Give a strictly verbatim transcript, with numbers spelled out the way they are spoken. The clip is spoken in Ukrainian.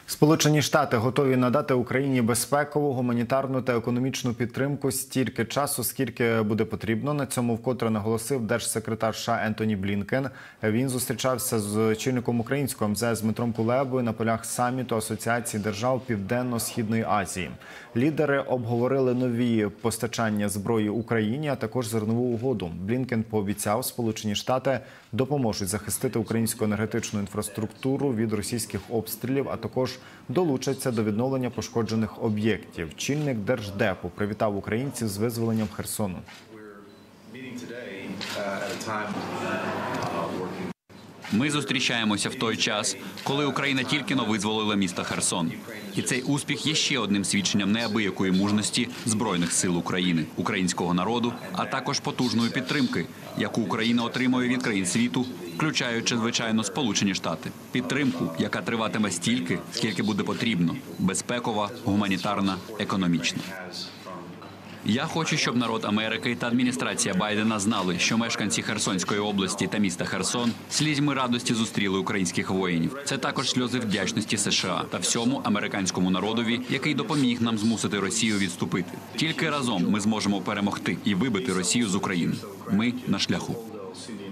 Сполучені Штати готові надати Україні безпекову, гуманітарну та економічну підтримку стільки часу, скільки буде потрібно. На цьому вкотре наголосив держсекретар США Ентоні Блінкен. Він зустрічався з очільником українського ем зе ес Дмитром Кулебою на полях саміту Асоціації держав Південно-Східної Азії. Лідери обговорили нові постачання зброї Україні, а також зернову угоду. Блінкен пообіцяв, Сполучені Штати допоможуть захистити українську енергетичну інфраструктуру від російських обстрілів, а також долучаться до відновлення пошкоджених об'єктів. Очільник Держдепу привітав українців з визволенням Херсону. Ми зустрічаємося в той час, коли Україна тільки-но визволила місто Херсон. І цей успіх є ще одним свідченням неабиякої мужності Збройних сил України, українського народу, а також потужної підтримки, яку Україна отримує від країн світу, включаючи, звичайно, Сполучені Штати. Підтримку, яка триватиме стільки, скільки буде потрібно – безпекова, гуманітарна, економічна. Я хочу, щоб народ Америки та адміністрація Байдена знали, що мешканці Херсонської області та міста Херсон слізьми радості зустріли українських воїнів. Це також сльози вдячності США та всьому американському народові, який допоміг нам змусити Росію відступити. Тільки разом ми зможемо перемогти і вибити Росію з України. Ми на шляху.